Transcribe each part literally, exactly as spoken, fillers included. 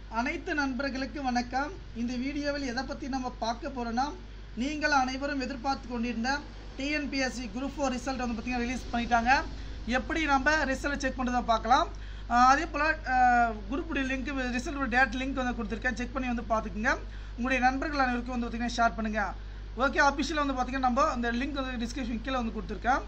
அனைத்து நண்பர்களுக்கு வணக்கம். இந்த வீடியோவில் எதை பற்றி நம்ம பார்க்க போகிறோன்னா, நீங்கள் அனைவரும் எதிர்பார்த்து கொண்டிருந்த T N P S C group four result வந்து பார்த்திங்கன்னா ரிலீஸ் பண்ணிட்டாங்க. எப்படி நம்ம ரிசல்ட் செக் பண்ணுறதை பார்க்கலாம். அதே போல் குரூப்புடைய லிங்க் ரிசல்ட் டேட் லிங்க் வந்து கொடுத்துருக்கேன், செக் பண்ணி வந்து பார்த்துக்குங்க. உங்களுடைய நண்பர்கள் அனைவருக்கும் வந்து பார்த்திங்கன்னா ஷேர் பண்ணுங்கள். ஓகே, அஃபிஷியலாக வந்து பார்த்திங்கன்னா நம்ம அந்த லிங்க் வந்து டிஸ்கிரிப்ஷன் கீழே வந்து கொடுத்துருக்கேன்.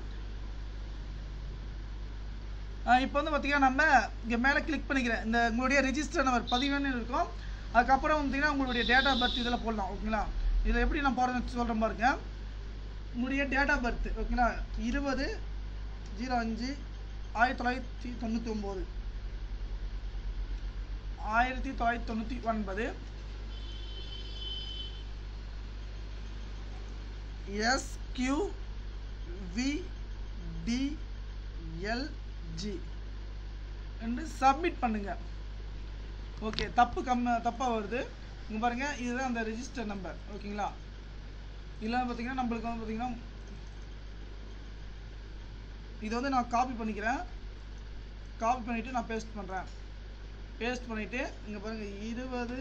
இப்போ வந்து பார்த்திங்கன்னா நம்ம இங்கே மேலே கிளிக் பண்ணிக்கிறேன். இந்த உங்களுடைய ரெஜிஸ்டர் நம்பர் பதிவுன்னு இருக்கும். அதுக்கப்புறம் பார்த்திங்கன்னா உங்களுடைய டேட் ஆஃப் பர்த் இதில் போடலாம். ஓகேங்களா, இதில் எப்படி நான் போகிறேன்னு சொல்கிற பாருங்க. உங்களுடைய டேட் ஆஃப் பர்த் ஓகேங்களா, இருபது ஜீரோ அஞ்சு ஆயிரத்தி தொள்ளாயிரத்தி தொண்ணூற்றி ஒம்பது ஆயிரத்தி தொள்ளாயிரத்தி தொண்ணூற்றி ஒன்பது S Q V T L G என்று சப்மிட் பண்ணுங்க. ஓகே, தப்பு கம்ம தப்பாக வருது இங்கே பாருங்கள். இதுதான் அந்த ரெஜிஸ்டர் நம்பர். ஓகேங்களா, இல்லை பார்த்தீங்கன்னா நம்மளுக்கு வந்து பார்த்தீங்கன்னா இதை வந்து நான் காப்பி பண்ணிக்கிறேன். காப்பி பண்ணிவிட்டு நான் பேஸ்ட் பண்ணுறேன். பேஸ்ட் பண்ணிவிட்டு இங்கே பாருங்கள், இருபது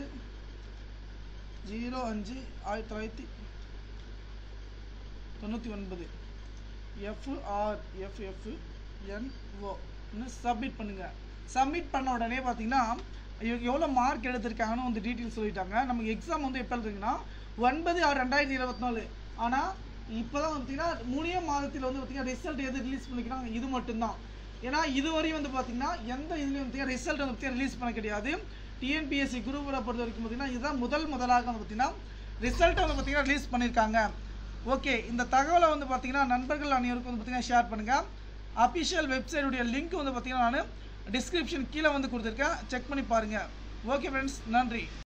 ஜீரோ அஞ்சு ஆயிரத்தி தொள்ளாயிரத்தி தொண்ணூற்றி ஒன்பது எஃப்ஆர் எஃப்எஃப் என்ஓ இன்னும் சப்மிட் பண்ணுங்கள். சப்மிட் பண்ண உடனே பார்த்தீங்கன்னா எவ்வளோ மார்க் எடுத்திருக்காங்கன்னு வந்து டீட்டெயில் சொல்லிட்டாங்க. நமக்கு எக்ஸாம் வந்து எப்போ இருக்குங்கன்னா ஒன்பது ஆறு ரெண்டாயிரத்தி இருபத்தி நாலு ஆனால் இப்போ தான் பார்த்தீங்கன்னா மூணே மாதத்தில் வந்து பார்த்திங்கன்னா ரிசல்ட் எது ரிலீஸ் பண்ணிக்கிறாங்க, இது மட்டும்தான். ஏன்னா இதுவரையும் வந்து பார்த்திங்கன்னா எந்த இதுலேயும் பார்த்திங்கன்னா ரிசல்ட் வந்து பார்த்திங்கன்னா ரிலீஸ் பண்ண கிடையாது. T N P S C குரூப்பை பொறுத்த வரைக்கும் பார்த்திங்கன்னா இதுதான் முதல் முதலாக வந்து பார்த்திங்கன்னா ரிசல்ட்டை வந்து பார்த்திங்கன்னா ரிலீஸ் பண்ணியிருக்காங்க. ஓகே, இந்த தகவலை வந்து பார்த்திங்கன்னா நண்பர்கள் அனைவருக்கும் வந்து பார்த்திங்கன்னா ஷேர் பண்ணுங்கள். அஃபிஷியல் வெப்சைட்டுடைய லிங்க் வந்து பார்த்திங்கன்னா நான் டிஸ்கிரிப்ஷன் கீழே வந்து கொடுத்துருக்கேன், செக் பண்ணி பாருங்கள். ஓகே ஃப்ரெண்ட்ஸ், நன்றி.